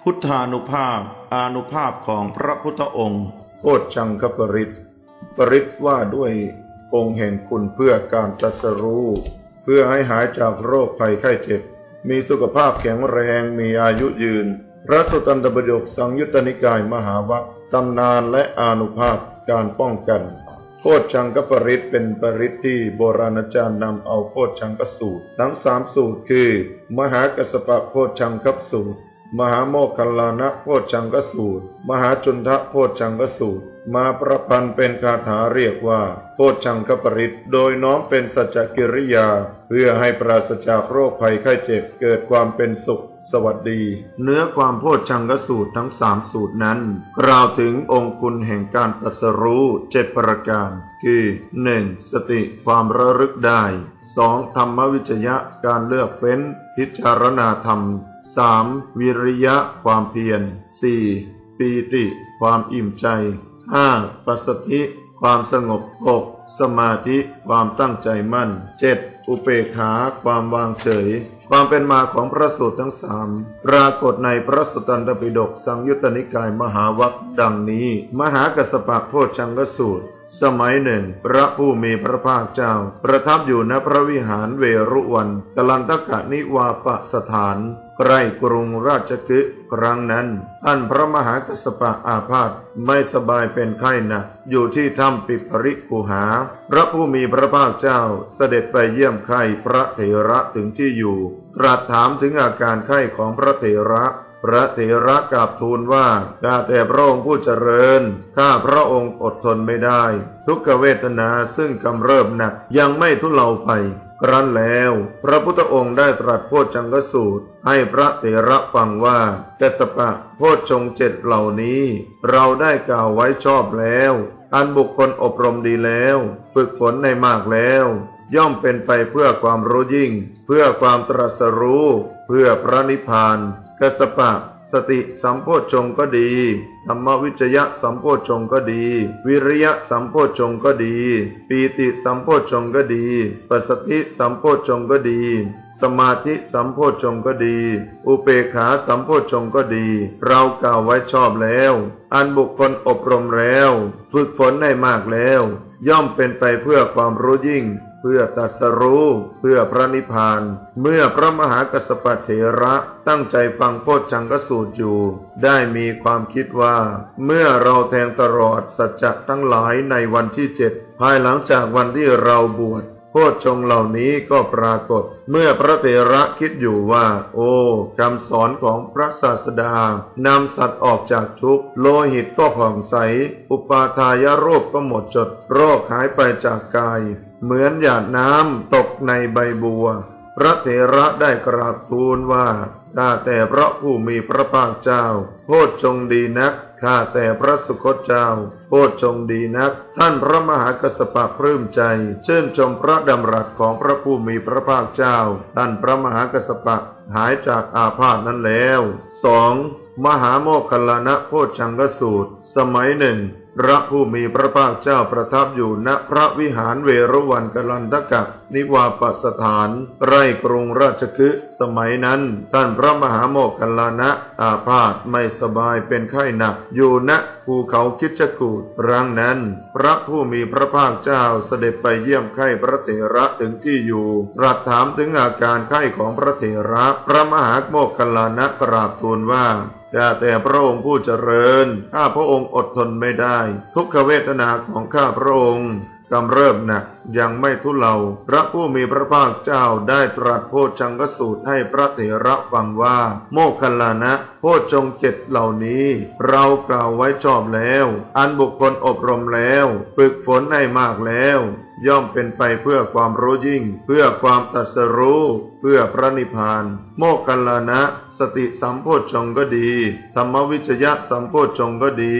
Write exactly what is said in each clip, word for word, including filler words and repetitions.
พุทธานุภาพอานุภาพของพระพุทธองค์โพชฌังคปริตปริตว่าด้วยองค์แห่งคุณเพื่อการตรัสรู้เพื่อให้หายจากโรคภัยไข้เจ็บมีสุขภาพแข็งแรงมีอายุยืนพระสุตตันตปิฎกสังยุตตนิกายมหาวรรคตำนานและอานุภาพการป้องกันโพชฌังคปริตเป็นปริตที่โบราณอาจารย์นำเอาโพชฌังคสูตรทั้งสามสูตรคือมหากัสสปะโพชฌังคสูตรมหาโมคคัลลานะโพชฌังคสูตรมหาจุนทะโพชฌังคสูตรมาประพันธ์เป็นคาถาเรียกว่าโพชฌังคปริตโดยน้อมเป็นสัจจกิริยาเพื่อให้ปราศจากโรคภัยไข้เจ็บเกิดความเป็นสุขสวัสดีเนื้อความโพชฌังคสูตรทั้งสามสูตรนั้นกล่าวถึงองค์คุณแห่งการตรัสรู้เจ็ดประการคือหนึ่งสติความระลึกได้สองธรรมวิจยะการเลือกเฟ้นพิจารณาธรรมสามวิริยะความเพียรสี่ปีติความอิ่มใจห้าปัสสธิความสงบหกสมาธิความตั้งใจมั่นเจ็ดอุเบกขาความวางเฉยความเป็นมาของพระสูตรทั้งสามปรากฏในพระสุตตันตปิฎกสังยุตตนิกายมหาวรรคดังนี้มหากัสสปะโพชฌังคสูตรสมัยหนึ่งพระผู้มีพระภาคเจ้าประทับอยู่ณพระวิหารเวรุวันกลันทกนิวาปสถานใกล้กรุงราชคฤห์ครั้งนั้นท่านพระมหากัสสปะอาพาธไม่สบายเป็นไข้หนักอยู่ที่ถ้ำปิปริกุหาพระผู้มีพระภาคเจ้าเสด็จไปเยี่ยมไข้พระเถระถึงที่อยู่ตรัสถามถึงอาการไข้ของพระเถระพระเถระกราบทูลว่าข้าแต่พระองค์ผู้เจริญข้าพระองค์อดทนไม่ได้ทุกขเวทนาซึ่งกำเริบหนักยังไม่ทุเลาไปครั้นแล้วพระพุทธองค์ได้ตรัสโพชฌังคสูตรให้พระเถระฟังว่ากัสสปะโพชฌงค์เจ็ดเหล่านี้เราได้กล่าวไว้ชอบแล้วอันบุคคลอบรมดีแล้วฝึกฝนในมากแล้วย่อมเป็นไปเพื่อความรู้ยิ่งเพื่อความตรัสรู้เพื่อพระนิพพานกัสสปะสติสัมโพชฌงค์ก็ดีธรรมวิจยะสัมโพชฌงค์ก็ดีวิริยะสัมโพชฌงค์ก็ดีปีติสัมโพชฌงค์ก็ดีปัสสธิสัมโพชฌงค์ก็ดีสมาธิสัมโพชฌงค์ก็ดีอุเบกขาสัมโพชฌงค์ก็ดีเรากล่าวไว้ชอบแล้วอันบุคคลอบรมแล้วฝึกฝนได้มากแล้วย่อมเป็นไปเพื่อความรู้ยิ่งเพื่อตรัสรู้เพื่อพระนิพพานเมื่อพระมหากัสสปะเถระตั้งใจฟังโพชฌังคสูตรอยู่ได้มีความคิดว่าเมื่อเราแทงตลอดสัจจะทั้งหลายในวันที่เจ็ดภายหลังจากวันที่เราบวชโพชฌงค์เหล่านี้ก็ปรากฏเมื่อพระเถระคิดอยู่ว่าโอ้คำสอนของพระศาสดานำสัตว์ออกจากทุกข์โลหิตก็ผ่องใสอุปาทายโรคก็หมดจดโรคหายไปจากกายเหมือนหยาดน้ำตกในใบบัวพระเถระได้กราบทูลว่าข้าแต่พระผู้มีพระภาคเจ้าโพชฌงค์ดีนักข้าแต่พระสุคตเจ้าโพชฌงค์ดีนักท่านพระมหากัสสปะปลื้มใจชื่นชมพระดำรัสของพระผู้มีพระภาคเจ้าท่านพระมหากัสสปะหายจากอาพาธนั้นแล้วสองมหาโมคคัลลานะโพชฌังคสูตรสมัยหนึ่งพระผู้มีพระภาคเจ้าประทับอยู่ณพระวิหารเวรุวันกลันทกนิวาปสถานใกล้กรุงราชคฤห์สมัยนั้นท่านพระมหาโมคคัลลานะอาพาธไม่สบายเป็นไข้หนักอยู่ณภูเขาคิชกูฏครั้งนั้นพระผู้มีพระภาคเจ้าเสด็จไปเยี่ยมไข้พระเถระถึงที่อยู่ตรัสถามถึงอาการไข้ของพระเถระพระมหาโมคคัลลานะกราบทูลว่าข้าแต่พระองค์ผู้เจริญข้าพระองค์อดทนไม่ได้ทุกขเวทนาของข้าพระองค์กำเริบหนักยังไม่ทุเลาพระผู้มีพระภาคเจ้าได้ตรัสโพชฌังคสูตรให้พระเถระฟังว่าโมคคัลลานะโพชฌงค์เจ็ดเหล่านี้เรากล่าวไว้ชอบแล้วอันบุคคลอบรมแล้วฝึกฝนให้มากแล้วย่อมเป็นไปเพื่อความรู้ยิ่งเพื่อความตรัสรู้เพื่อพระนิพพานโมคคัลลานะสติสัมโพชฌงค์ก็ดีธรรมวิจยะสัมโพชฌงค์ก็ดี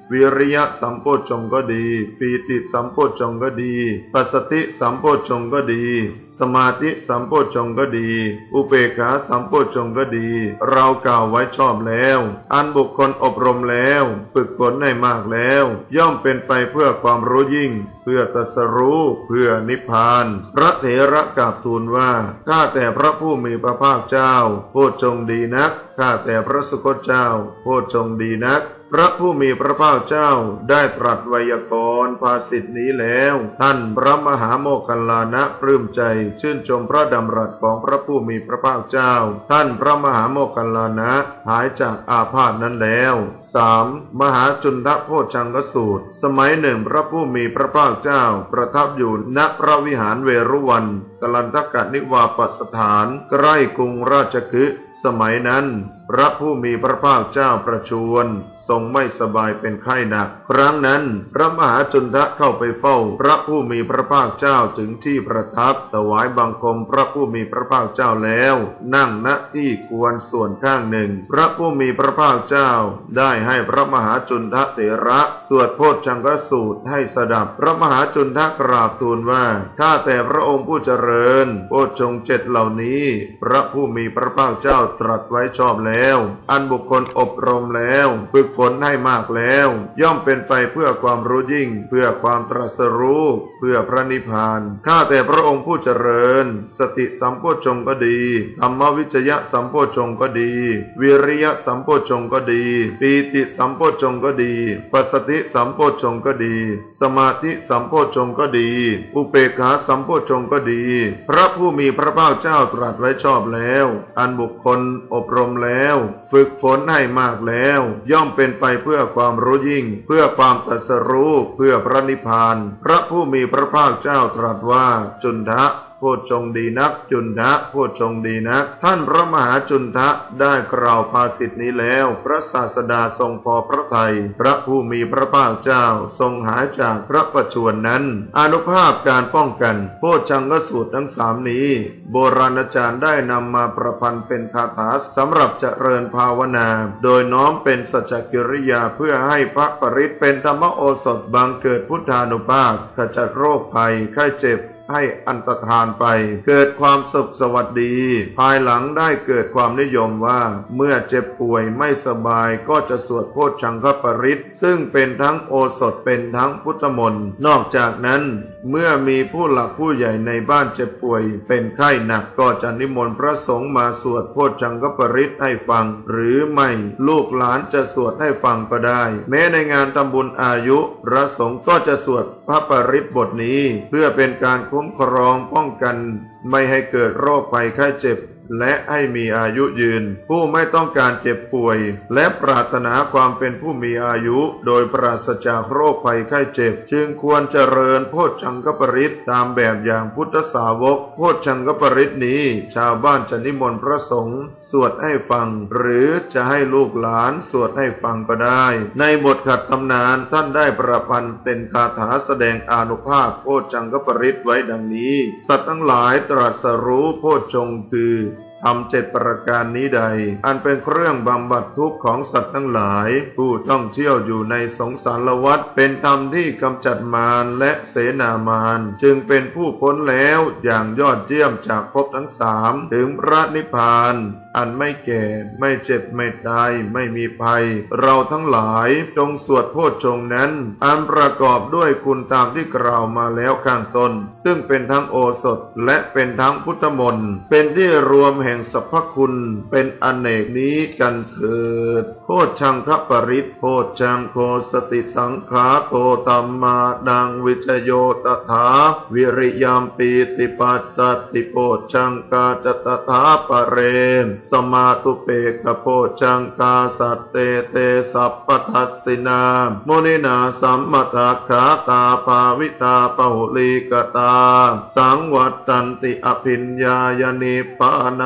วิริยะสัมโพชฌงค์ก็ดีปีติสัมโพชฌงค์ก็ดีปัสสติสัมโพชฌงค์ก็ดีสมาธิสัมโพชฌงค์ก็ดีอุเบกขาสัมโพชฌงค์ก็ดีเรากล่าวไว้ชอบแล้วอันบุคคลอบรมแล้วฝึกฝนให้มากแล้วย่อมเป็นไปเพื่อความรู้ยิ่งเพื่อตรัสรู้เพื่อนิพพานพระเถระกราบทูลว่าข้าแต่พระผู้มีพระภาคเจ้าโพชฌงค์ดีนักข้าแต่พระสุคตเจ้าโพชฌงค์ดีนักพระผู้มีพระภาคเจ้าได้ตรัสไวยากรณ์ภาษิตนี้แล้วท่านพระมหาโมคคัลลานะปลื้มใจชื่นชมพระดำรัสของพระผู้มีพระภาคเจ้าท่านพระมหาโมคคัลลานะหายจากอาพาธนั้นแล้ว สาม. มหาจุนทโภชังคสูตรสมัยหนึ่งพระผู้มีพระภาคเจ้าประทับอยู่ณพระวิหารเวรุวันกลันทกนิวาปสถานใกล้กรุงราชคฤห์สมัยนั้นพระผู้มีพระภาคเจ้าประชวรทรงไม่สบายเป็นไข้หนักครั้งนั้นพระมหาจุนทะเข้าไปเฝ้าพระผู้มีพระภาคเจ้าถึงที่ประทับถวายบังคมพระผู้มีพระภาคเจ้าแล้วนั่งณที่ควรส่วนข้างหนึ่งพระผู้มีพระภาคเจ้าได้ให้พระมหาจุนทะเถระสวดโพชฌังคสูตรให้สดับพระมหาจุนทะกราบทูลว่าข้าแต่พระองค์ผู้เจริญโพชฌงค์เจ็ดเหล่านี้พระผู้มีพระภาคเจ้าตรัสไว้ชอบแล้วอันบุคคลอบรมแล้วฝึกฝนให้มากแล้วย่อมเป็นไปเพื่อความรู้ยิ่งเพื่อความตรัสรู้เพื่อพระนิพพานข้าแต่พระองค์ผู้เจริญสติสัมโพชฌงค์ก็ดีธรรมวิจยะสัมโพชฌงค์ก็ดีวิริยะสัมโพชฌงค์ก็ดีปีติสัมโพชฌงค์ก็ดีปัสสติสัมโพชฌงค์ก็ดีสมาธิสัมโพชฌงค์ก็ดีอุเบกขาสัมโพชฌงค์ก็ดีพระผู้มีพระภาคเจ้าตรัสไว้ชอบแล้วอันบุคคลอบรมแล้วฝึกฝนให้มากแล้วย่อมเป็นไปเพื่อความรู้ยิ่งเพื่อความตรัสรู้เพื่อพระนิพพานพระผู้มีพระภาคเจ้าตรัสว่าจุนทะโพชฌงค์ดีนักจุนทะโพชฌงค์ดีนักท่านพระมหาจุนทะได้กล่าวภาษิตนี้แล้วพระศาสดาทรงพอพระทัยพระผู้มีพระภาคเจ้าทรงหายจากพระประชวรนั้นอานุภาพการป้องกันโพชฌังคสูตรทั้งสามนี้โบราณอาจารย์ได้นำมาประพันธ์เป็นคาถาสำหรับเจริญภาวนาโดยน้อมเป็นสัจจกิริยาเพื่อให้พระปริตเป็นธรรมโอสถบังเกิดพุทธานุภาพขจัดโรคภัยไข้เจ็บให้อันตรธานไปเกิดความสุขสวัสดีภายหลังได้เกิดความนิยมว่าเมื่อเจ็บป่วยไม่สบายก็จะสวดโพชฌังคปริตซึ่งเป็นทั้งโอสถเป็นทั้งพุทธมนต์นอกจากนั้นเมื่อมีผู้หลักผู้ใหญ่ในบ้านเจ็บป่วยเป็นไข้หนักก็จะนิมนต์พระสงฆ์มาสวดโพชฌังคปริตให้ฟังหรือไม่ลูกหลานจะสวดให้ฟังก็ได้แม้ในงานทำบุญอายุพระสงฆ์ก็จะสวดพระปริตบทนี้เพื่อเป็นการคุ้มครองป้องกันไม่ให้เกิดโรคภัยไข้เจ็บและให้มีอายุยืนผู้ไม่ต้องการเจ็บป่วยและปรารถนาความเป็นผู้มีอายุโดยปราศจากโรคภัยไข้เจ็บจึงควรเจริญโพชฌังคปริตตามแบบอย่างพุทธสาวกโพชฌังคปริตนี้ชาวบ้านจะนิมนต์พระสงฆ์สวดให้ฟังหรือจะให้ลูกหลานสวดให้ฟังก็ได้ในบทขัดตำนานท่านได้ประพันธ์เป็นคาถาแสดงอานุภาพโพชฌังคปริตไว้ดังนี้สัตว์ทั้งหลายตรัสรู้โพชฌงค์คือทำเจ็ดประการนี้ใดอันเป็นเครื่องบำบัดทุกข์ของสัตว์ทั้งหลายผู้ท่องเที่ยวอยู่ในสงสารวัฏเป็นธรรมที่กำจัดมารและเสนามารจึงเป็นผู้พ้นแล้วอย่างยอดเยี่ยมจากภพทั้งสามถึงพระนิพพานอันไม่แก่ไม่เจ็บไม่ตายไม่มีภัยเราทั้งหลายจงสวดโพชฌงค์นั้นอันประกอบด้วยคุณตามที่กล่าวมาแล้วข้างต้นซึ่งเป็นทั้งโอสถและเป็นทั้งพุทธมนต์เป็นที่รวมแห่งสรรพคุณเป็นอเนกนี้กันเถิดโพชฌังคปริตโพชฌังโคสติสังขาโตตัมมาดังวิจโยตถาวิริยามปีติปัสสติโพชฌังกาจตถาปะเรมสมาตุเปกโพชฌังกาสัตเตเตสัพพทัสสินาโมนินาสัมมตาขาตาภาวิตาปหุลีกตาสังวัตตันติอภิญญายนิพพานา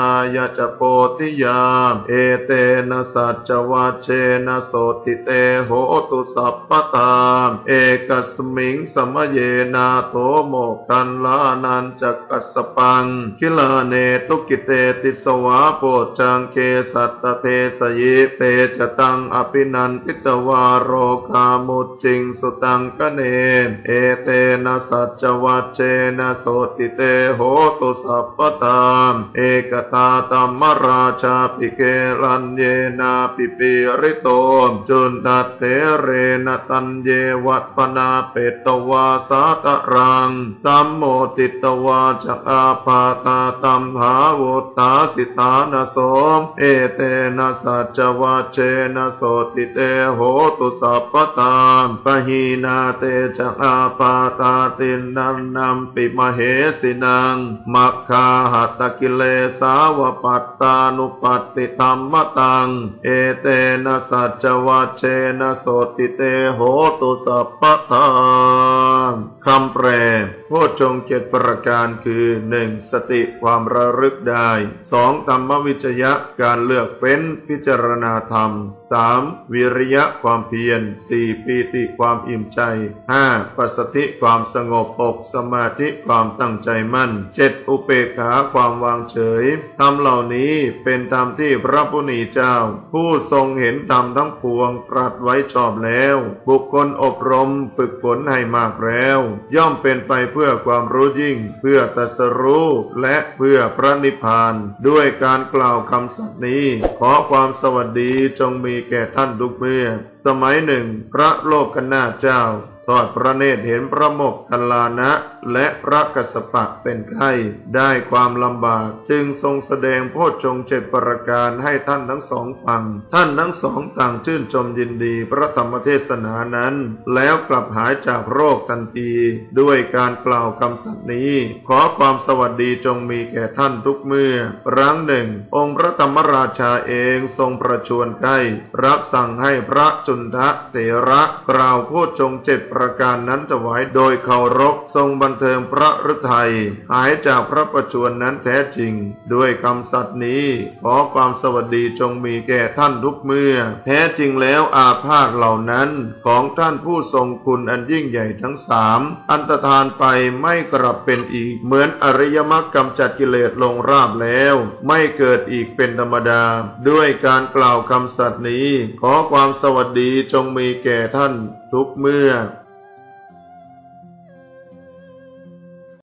ายะจะโพธิยาเอเตนะสัจจวัชเชนะโสติเตโหตุสัพพตาเอกัสมิงสมเยนาโถโมกันลานันจักกัสสปังคิลาเนตุกิเตติสวาโพจังเคสัตตเทสยิเตจตังอภินันทิตวาโรคามุจจิงสุตังกเนเอเตนะสัจจวัชเชนะโสติเตโหตุสัพพตาเอกตาตัมมราชาปิเกลันเยนาปิปิริโตจุนตัตเถเรนะตันเยวัตปนาเปตวาสาตรังสัมโมติตวาจักอาปาตาตัมหาวุตตาสิตานะโสเอเตนะสัจจวัชเชนะโสติเตโหตุสัพพตาปะหีนาเตจักอาปาตาตินนันนัมปิมเหสินังมัคคาหัตตกิเลสาวปัตตานุปัตติธรรมตังเอเตนะสัจจวัชเชนะโสติเตโหตุสัพพตาคำแปลโพชฌงค์เจ็ดประการคือหนึ่งสติความระลึกได้สองธรรมวิจยะการเลือกเฟ้นพิจารณาธรรมสามวิริยะความเพียรสี่ปีติความอิ่มใจห้าปัสสติความสงบอกสมาธิความตั้งใจมั่นเจ็ดอุเบกขาความวางเฉยธรรมเหล่านี้เป็นธรรมที่พระผู้มีเจ้าผู้ทรงเห็นธรรมทั้งปวงตรัสไว้ชอบแล้วบุคคลอบรมฝึกฝนให้มากแล้วย่อมเป็นไปเพื่อความรู้ยิ่งเพื่อตรัสรู้และเพื่อพระนิพพานด้วยการกล่าวคำสัตย์นี้ขอความสวัสดีจงมีแก่ท่านทุกเมื่อสมัยหนึ่งพระโลกนาถเจ้าทอดพระเนตรเห็นพระโมคคัลลานะและพระกัสสปะเป็นไข้ได้ความลำบากจึงทรงแสดงโพชฌงค์เจ็ดประการให้ท่านทั้งสองฟังท่านทั้งสองต่างชื่นชมยินดีพระธรรมเทศนานั้นแล้วกลับหายจากโรคทันทีด้วยการกล่าวคำสัตย์นี้ขอความสวัสดีจงมีแก่ท่านทุกเมื่อครั้งหนึ่งองค์พระธรรมราชาเองทรงประชวรไข้รับสั่งให้พระจุนทะเถระกล่าวโพชฌงค์เจ็ดประการนั้นถวายโดยเคารพทรงบันเทิงพระฤทัยหายจากพระประชวรนั้นแท้จริงด้วยคำสัตย์นี้ขอความสวัสดีจงมีแก่ท่านทุกเมื่อแท้จริงแล้วอาพาธเหล่านั้นของท่านผู้ทรงคุณอันยิ่งใหญ่ทั้งสามอันตรธานไปไม่กลับเป็นอีกเหมือนอริยมรรคกำจัดกิเลสลงราบแล้วไม่เกิดอีกเป็นธรรมดาด้วยการกล่าวคำสัตย์นี้ขอความสวัสดีจงมีแก่ท่านทุกเมื่อ